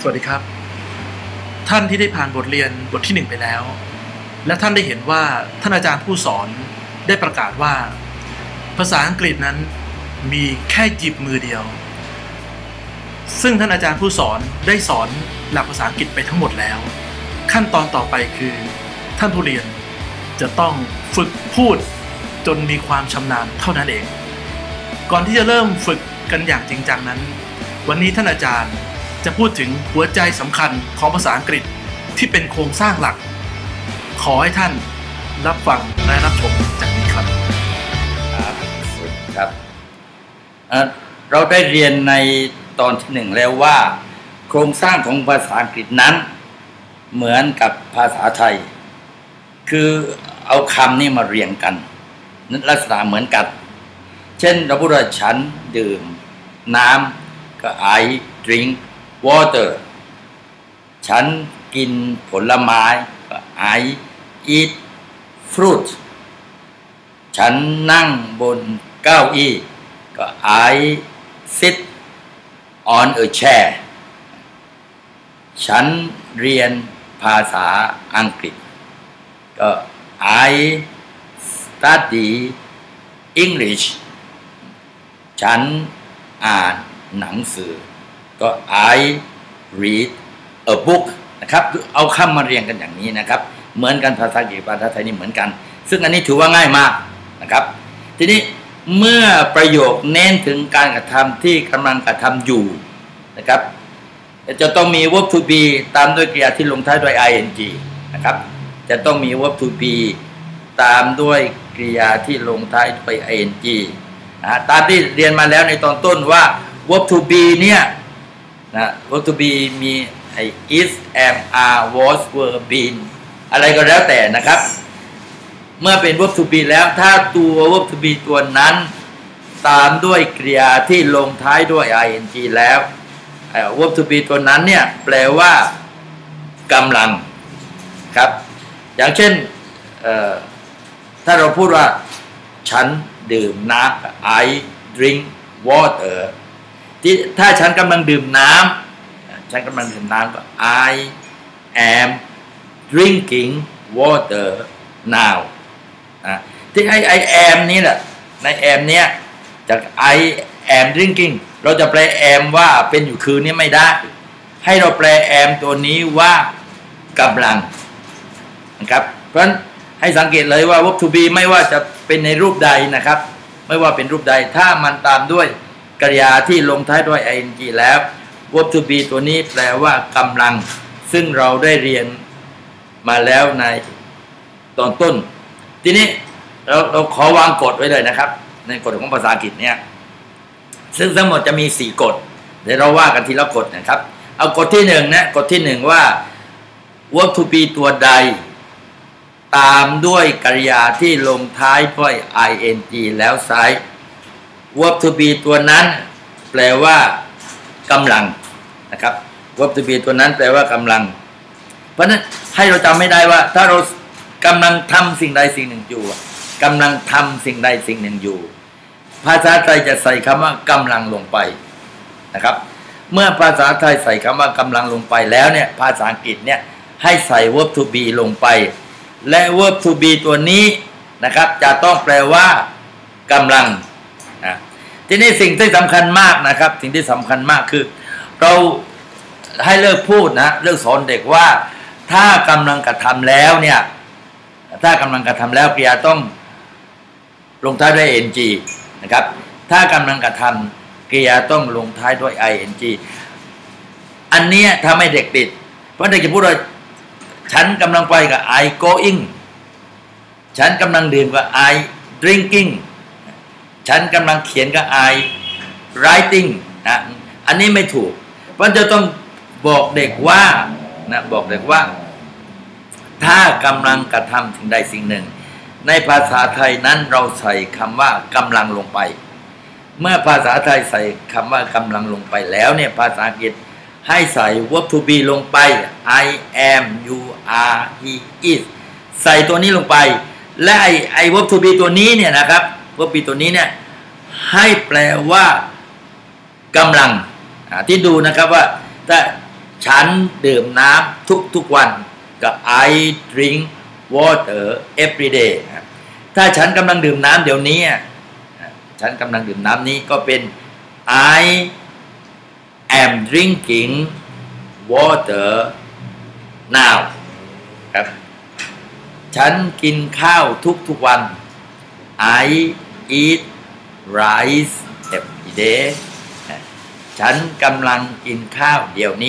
วัสดีครับท่านที่ได้ผ่านบทเรียนบทที่1ไปแล้วและท่านได้เห็นว่าท่านอาจารย์ผู้สอนได้ประกาศว่าภาษาอังกฤษนั้นมีแค่หยิบมือเดียวซึ่งท่านอาจารย์ผู้สอนได้สอนหลักภาษาอังกฤษไปทั้งหมดแล้วขั้นตอนต่อไปคือท่านผู้เรียนจะต้องฝึกพูดจนมีความชำนาญเท่านั้นเองก่อนที่จะเริ่มฝึกกันอย่างจริงจังนั้นวันนี้ท่านอาจารย์จะพูดถึงหัวใจสำคัญของภาษาอังกฤษที่เป็นโครงสร้างหลักขอให้ท่านรับฟังและรับชมจากนี้ครับครับเราได้เรียนในตอนที่1แล้วว่าโครงสร้างของภาษาอังกฤษนั้นเหมือนกับภาษาไทยคือเอาคำนี้มาเรียงกันลักษณะเหมือนกันเช่นเราพูดว่าฉันดื่มน้ำก็ I drink water ฉันกินผลไม้ก็ I eat fruit ฉันนั่งบนเก้าอี้ก็ I sit on a chair ฉันเรียนภาษาอังกฤษก็ I study English ฉันอ่านหนังสือก็ I read a book นะครับเอาคำมาเรียงกันอย่างนี้นะครับเหมือนกันภาษาอังกฤษภาษาไทยนี่เหมือนกันซึ่งอันนี้ถือว่าง่ายมากนะครับทีนี้เมื่อประโยคเน้นถึงการกระทำที่กำลังกระทำอยู่นะครับจะต้องมี verb to be ตามด้วยกริยาที่ลงท้ายด้วย ing นะครับจะต้องมี verb to be ตามด้วยกริยาที่ลงท้ายด้วย ing ตามที่เรียนมาแล้วในตอนต้นว่า verb to be เนี่ยนะ verb to be มีis am are was were been อะไรก็แล้วแต่นะครับเมื่อเป็น verb to be แล้วถ้าตัว verb to be ตัวนั้นตามด้วยกริยาที่ลงท้ายด้วย ing แล้ว verb to be ตัวนั้นเนี่ยแปลว่ากำลังครับอย่างเช่นถ้าเราพูดว่าฉันดื่มน้ำ I drink water ที่ถ้าฉันกำลังดื่มน้ำฉันกำลังดื่มน้ำก็ I am drinking water now ที่ไอ am นี่แหละใน am เนี้ยจาก I am drinking เราจะแปล am ว่าเป็นอยู่คืนนี้ไม่ได้ให้เราแปล am ตัวนี้ว่ากำลังนะครับเพราะฉะนั้นให้สังเกตเลยว่า verb to be ไม่ว่าจะเป็นในรูปใดนะครับไม่ว่าเป็นรูปใดถ้ามันตามด้วยกริยาที่ลงท้ายด้วย ing แล้ว verb to be ตัวนี้แปลว่ากำลังซึ่งเราได้เรียนมาแล้วในตอนต้นทีนี้เราขอวางกฎไว้เลยนะครับในกฎของภาษาอังกฤษเนี่ยซึ่งทั้งหมดจะมี4กฎเดี๋ยวเราว่ากันทีละกฎนะครับเอากฎที่1นะกฎที่1ว่า verb to be ตัวใดตามด้วยกริยาที่ลงท้ายด้วย ing แล้วไซด์ verb to be ตัวนั้นแปลว่ากำลังนะครับ verb to be ตัวนั้นแปลว่ากำลังเพราะฉะนั้นให้เราจำไม่ได้ว่าถ้าเรากำลังทำสิ่งใดสิ่งหนึ่งอยู่กำลังทำสิ่งใดสิ่งหนึ่งอยู่ภาษาไทยจะใส่คำว่ากำลังลงไปนะครับเมื่อภาษาไทยใส่คำว่ากำลังลงไปแล้วเนี่ยภาษาอังกฤษเนี่ยให้ใส่ verb to be ลงไปและ verb to be ตัวนี้นะครับจะต้องแปลว่ากำลังทีนี้สิ่งที่สำคัญมากนะครับสิ่งที่สำคัญมากคือเราให้เลิกพูดนะเลิกสอนเด็กว่าถ้ากำลังกระทำแล้วเนี่ยถ้ากำลังกระทำแล้วกริยาต้องลงท้ายด้วย ing นะครับถ้ากำลังกระทำกริยาต้องลงท้ายด้วย ing อันนี้ถ้าไม่เด็กติดเพราะเด็กจะพูดว่าฉันกำลังไปกับ I going ฉันกำลังดื่มกับ I drinking ฉันกำลังเขียนกับ I writing นะอันนี้ไม่ถูกเพราะจะต้องบอกเด็กว่านะบอกเด็กว่าถ้ากำลังกระทำสิ่งใดสิ่งหนึ่งในภาษาไทยนั้นเราใส่คำว่ากำลังลงไปเมื่อภาษาไทยใส่คำว่ากำลังลงไปแล้วเนี่ยภาษาอังกฤษให้ใส่ verb to be ลงไป I am you are he is ใส่ตัวนี้ลงไปและไอ้ verb to be ตัวนี้เนี่ยนะครับ verb to be ตัวนี้เนี่ยให้แปลว่ากำลังที่ดูนะครับว่าถ้าฉันดื่มน้ำทุกวันก็ I drink water every day ถ้าฉันกำลังดื่มน้ำเดี๋ยวนี้ฉันกำลังดื่มน้ำนี้ก็เป็น I am drinking water now ครับฉันกินข้าวทุกวัน I eat rice every day ฉันกำลังกินข้าวเดี๋ยวนี้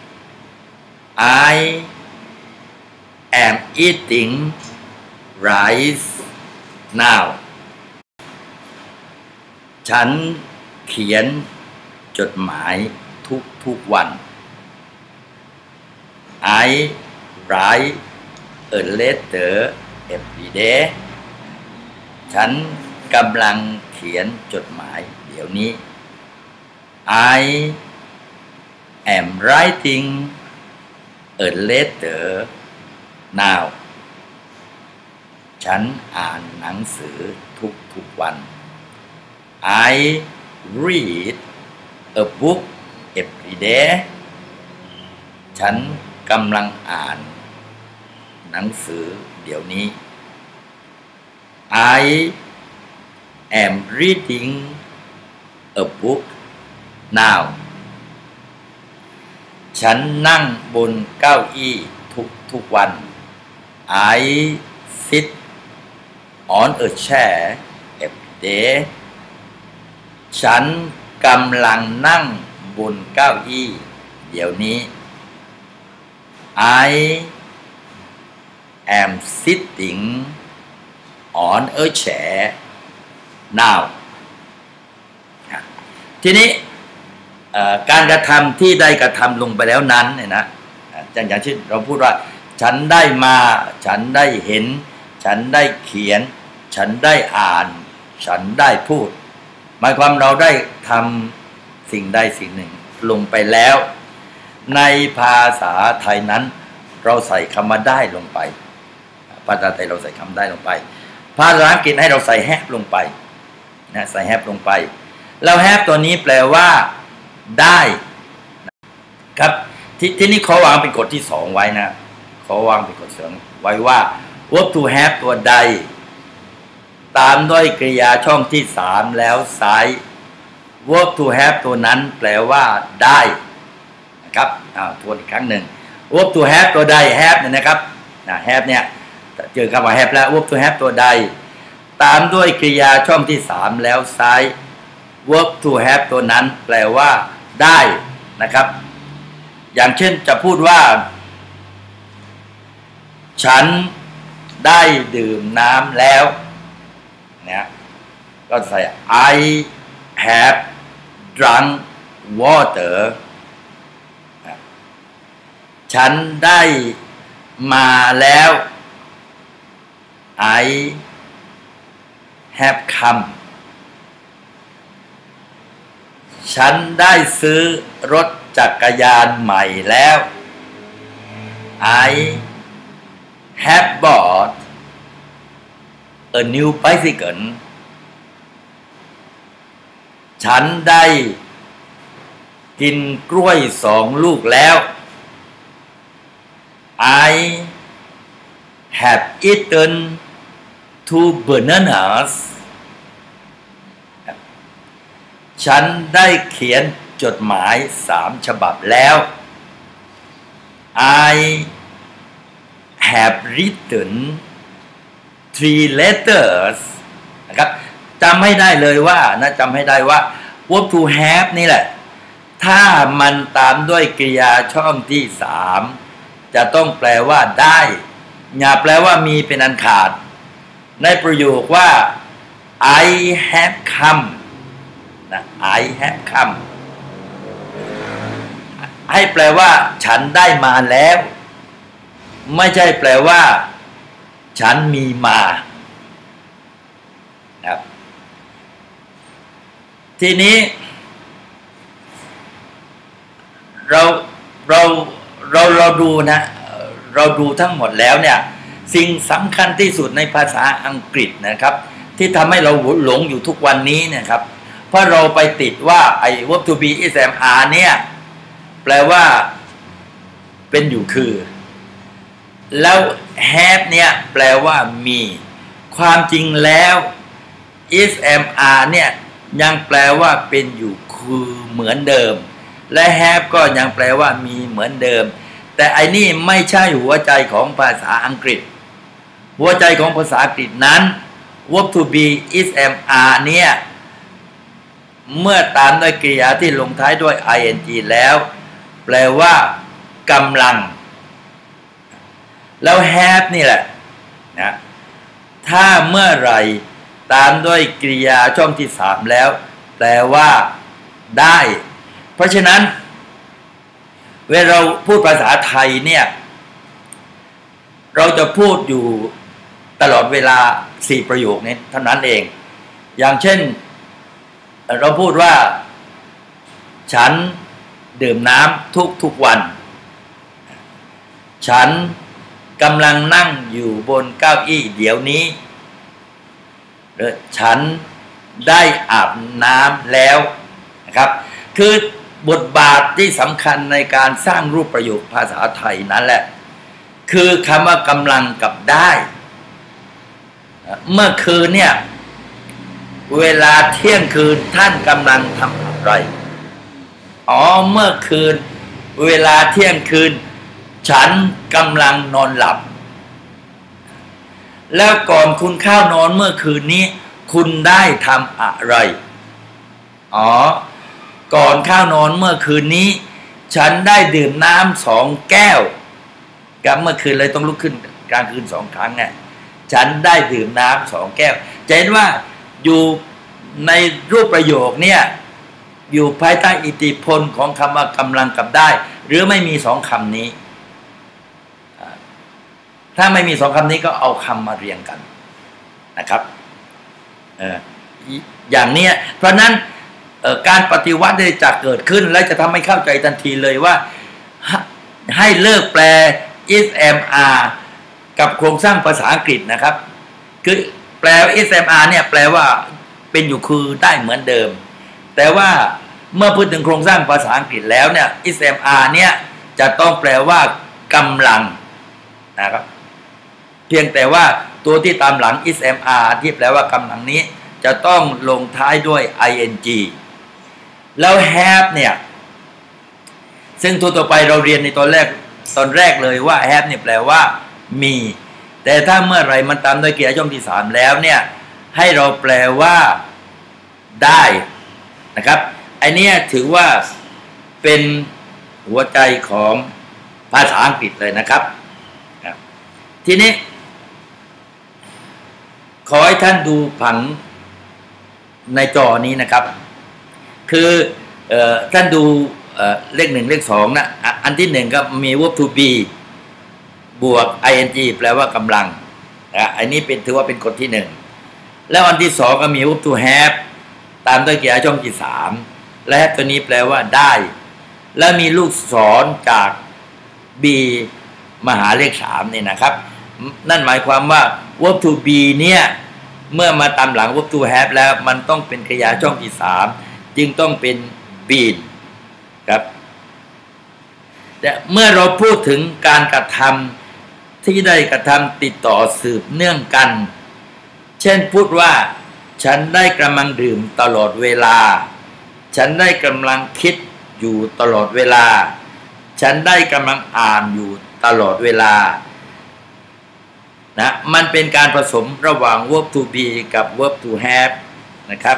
I am eating rice now ฉันเขียนจดหมายทุกวัน I write a letter every day ฉันกำลังเขียนจดหมายเดี๋ยวนี้ I am writing a letter now ฉันอ่านหนังสือทุกวัน I read a book every day ฉันกำลังอ่านหนังสือเดี๋ยวนี้ I am reading a book now ฉันนั่งบนเก้าอี้ทุกวัน I sit on a chair every day ฉันกำลังนั่งบนเก้าอี้เดี๋ยวนี้ I am sitting on a chair now ทีนี้การกระทำที่ได้กระทำลงไปแล้วนั้นเนี่ยนะอย่างเช่นเราพูดว่าฉันได้มาฉันได้เห็นฉันได้เขียนฉันได้อ่านฉันได้พูดหมายความเราได้ทำสิ่งใดสิ่งหนึ่งลงไปแล้วในภาษาไทยนั้นเราใส่คำว่าได้ลงไปภาษาไทยเราใส่คำได้ลงไปภาษาอังกฤษให้เราใส่ have ลงไปนะใส่ have ลงไปแล้ว have ตัวนี้แปลว่าได้ครับที่นี้ขอวางเป็นกฎที่2ไว้นะขอวางเป็นกฎ2ไว้ว่า verb to have ตัวใดตามด้วยกริยาช่องที่3แล้วซ้าย verb to have ตัวนั้นแปลว่าได้นะครับทวนอีกครั้งหนึ่ง verb to have ตัวใด have เนี่ยนะครับhave เนี่ยเจอคำว่า have แล้ว verb to have ตัวใดตามด้วยกริยาช่องที่3แล้วซ้าย verb to have ตัวนั้นแปลว่าได้นะครับอย่างเช่นจะพูดว่าฉันได้ดื่มน้ำแล้วเนี่ยก็ใส่ I have drunk water ฉันได้มาแล้ว I have come ฉันได้ซื้อรถจักรยานใหม่แล้ว I have bought a new bicycle ฉันได้กินกล้วย2 ลูกแล้ว I have eaten 2 bananas ฉันได้เขียนจดหมาย3 ฉบับแล้ว I have written 3 letters นะครับจำให้ได้เลยว่าจำให้ได้ว่า verb to have นี่แหละถ้ามันตามด้วยกริยาช่องที่3จะต้องแปลว่าได้อย่าแปลว่ามีเป็นอันขาดในประโยคว่า I have come นะ I have come ให้แปลว่าฉันได้มาแล้วไม่ใช่แปลว่าฉันมีมาครับทีนี้เราดูนะเราดูทั้งหมดแล้วเนี่ยสิ่งสำคัญที่สุดในภาษาอังกฤษนะครับที่ทำให้เราหลงอยู่ทุกวันนี้นะครับเพราะเราไปติดว่าไอ้ verb to be is am are เนี่ยแปลว่าเป็นอยู่คือแล้ว have เนี่ยแปลว่ามีความจริงแล้ว is am are เนี่ยยังแปลว่าเป็นอยู่คือเหมือนเดิมและ have ก็ยังแปลว่ามีเหมือนเดิมแต่ไอ้นี่ไม่ใช่หัวใจของภาษาอังกฤษหัวใจของภาษาอังกฤษนั้น verb to be is am are เนี่ยเมื่อตามด้วยกริยาที่ลงท้ายด้วย ing แล้วแปลว่ากำลังแล้ว have นี่แหละนะถ้าเมื่อไหร่ตามด้วยกริยาช่องที่3แล้วแปลว่าได้เพราะฉะนั้นเวลาเราพูดภาษาไทยเนี่ยเราจะพูดอยู่ตลอดเวลา4ประโยคนี้เท่านั้นเองอย่างเช่นเราพูดว่าฉันดื่มน้ำทุกวันฉันกำลังนั่งอยู่บนเก้าอี้เดี๋ยวนี้หรือฉันได้อาบน้ำแล้วนะครับคือบทบาทที่สำคัญในการสร้างรูปประโยคภาษาไทยนั่นแหละคือคำว่ากำลังกับได้เมื่อคืนเนี่ยเวลาเที่ยงคืนท่านกำลังทำอะไรเมื่อคืนเวลาเที่ยงคืนฉันกำลังนอนหลับแล้วก่อนคุณเข้านอนเมื่อคืนนี้คุณได้ทำอะไรก่อนเข้านอนเมื่อคืนนี้ฉันได้ดื่มน้ำ2 แก้วกับเมื่อคืนเลยต้องลุกขึ้นกลางคืน2 ครั้งไงฉันได้ดื่มน้ำ2 แก้วจะเห็นว่าอยู่ในรูปประโยคเนี่ยอยู่ภายใต้อิทธิพลของคำว่ากำลังกับได้หรือไม่มี2 คำนี้ถ้าไม่มี2 คำนี้ก็เอาคำมาเรียงกันนะครับอย่างนี้เพราะนั้นการปฏิวัติได้จะเกิดขึ้นและจะทำให้เข้าใจทันทีเลยว่าให้เลิกแปล is am are กับโครงสร้างภาษาอังกฤษนะครับคือแปล is am are เนี่ยแปลว่าเป็นอยู่คือได้เหมือนเดิมแต่ว่าเมื่อพูดถึงโครงสร้างภาษาอังกฤษแล้วเนี่ย is am are เนี่ยจะต้องแปลว่ากำลังนะครับเพียงแต่ว่าตัวที่ตามหลัง is am are ที่แปลว่ากำลังนี้จะต้องลงท้ายด้วย ing แล้ว have เนี่ยซึ่งตัวต่อไปเราเรียนในตอนแรกเลยว่า have เนี่ยแปลว่ามีแต่ถ้าเมื่อไหร่มันตามด้วยกริยาช่องที่3แล้วเนี่ยให้เราแปลว่าได้นะครับไอเนี้ยถือว่าเป็นหัวใจของภาษาอังกฤษเลยนะครับทีนี้ขอให้ท่านดูผังในจอนี้นะครับคือท่านดูเลข1เลข2นะอันที่1ก็มี verb to be บวก ing แปลว่ากำลังอันนี้เป็นถือว่าเป็นคนที่1แล้วอันที่2ก็มี verb to have ตามด้วยกริยาช่องที่3และตัวนี้แปลว่าได้และมีลูกศรจาก be มาหาเลข3นี่นะครับนั่นหมายความว่า verb to be เนี่ยเมื่อมาตามหลัง verb to have แล้วมันต้องเป็นกริยาช่องที่3จึงต้องเป็น been ครับแต่เมื่อเราพูดถึงการกระทำที่ได้กระทำติดต่อสืบเนื่องกันเช่นพูดว่าฉันได้กำลังดื่มตลอดเวลาฉันได้กำลังคิดอยู่ตลอดเวลาฉันได้กำลังอ่านอยู่ตลอดเวลานะมันเป็นการผสมระหว่าง verb to be กับ verb to have นะครับ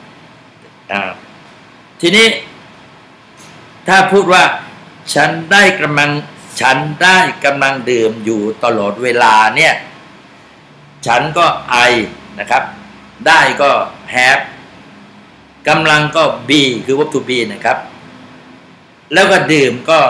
ทีนี้ถ้าพูดว่าฉันได้กำลังดื่มอยู่ตลอดเวลาเนี่ยฉันก็ I นะครับได้ก็ have กำลังก็ be คือ verb to be นะครับแล้วก็ดื่มก็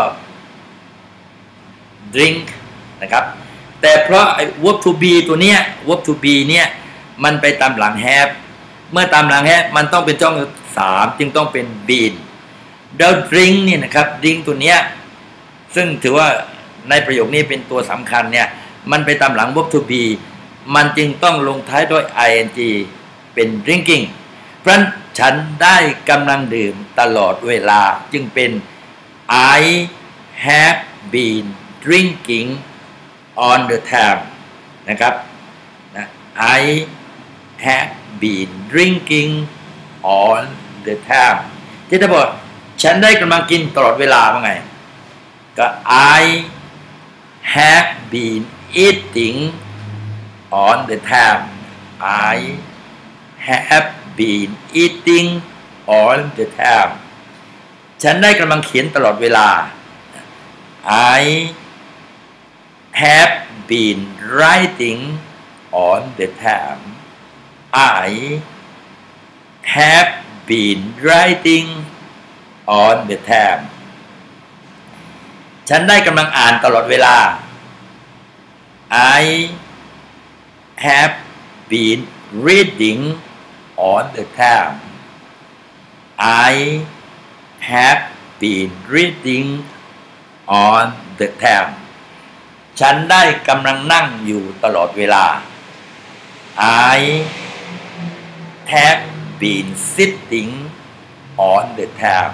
drink นะครับแต่เพราะ verb to be ตัวเนี้ย verb to be เนี่ยมันไปตามหลัง have เมื่อตามหลัง have มันต้องเป็นช่อง3จึงต้องเป็น been แล้ว drink นี่นะครับ drink ตัวเนี้ยซึ่งถือว่าในประโยคนี้เป็นตัวสำคัญเนี่ยมันไปตามหลัง verb to be มันจึงต้องลงท้ายด้วย ing เป็น drinking เพราะฉะนั้นฉันได้กำลังดื่มตลอดเวลาจึงเป็น I have been drinking on the tram นะครับนะ I have been drinking on the tram ที่จะบอกฉันได้กำลังกินตลอดเวลาว่าไงก็ I have been eating on the tram I have been eating on the tram ฉันได้กำลังเขียนตลอดเวลา I have been writing on the tram I have been writing on the tram ฉันได้กำลังอ่านตลอดเวลา I have been reading on the tram I have been reading on the tram ฉันได้กำลังนั่งอยู่ตลอดเวลา I have been sitting on the tram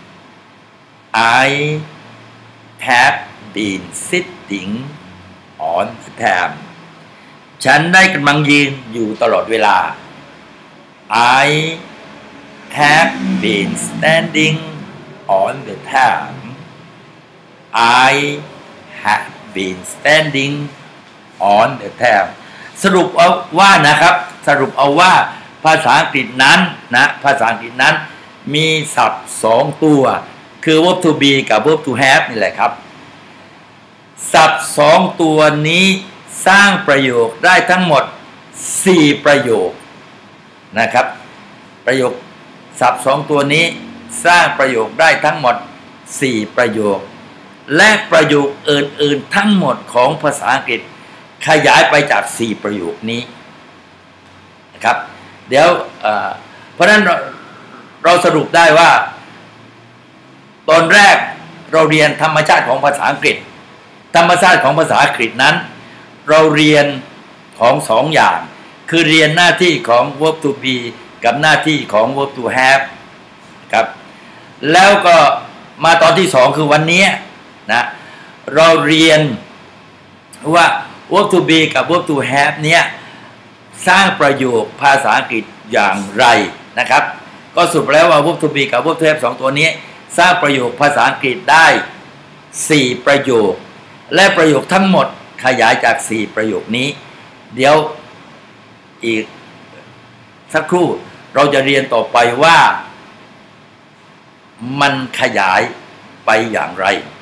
I have been sitting on the tram ฉันได้กำลังยืนอยู่ตลอดเวลา I have been standing on the tram I have been standing on the tram สรุปเอาว่านะครับสรุปเอาว่าภาษาอังกฤษนั้นนะภาษาอังกฤษนั้นมีศัพท์2ตัวคือ verb to be กับ verb to have นี่แหละครับศัพท์2ตัวนี้สร้างประโยคได้ทั้งหมด4ประโยคนะครับประโยคศัพท์2ตัวนี้สร้างประโยคได้ทั้งหมด4ประโยคและประโยคอื่นๆทั้งหมดของภาษาอังกฤษขยายไปจาก4ประโยคนี้นะครับเดี๋ยวเพราะฉะนั้นเราสรุปได้ว่าตอนแรกเราเรียนธรรมชาติของภาษาอังกฤษธรรมชาติของภาษาอังกฤษนั้นเราเรียนของ2อย่างคือเรียนหน้าที่ของ verb to be กับหน้าที่ของ verb to have ครับแล้วก็มาตอนที่2คือวันนี้นะเราเรียนว่า verb to be กับ verb to have เนี่ยสร้างประโยคภาษาอังกฤษอย่างไรนะครับก็สรุปแล้วว่า verb to be กับ verb to have 2ตัวนี้สร้างประโยคภาษาอังกฤษได้4ประโยคและประโยคทั้งหมดขยายจาก4ประโยคนี้เดี๋ยวอีกสักครู่เราจะเรียนต่อไปว่ามันขยายไปอย่างไร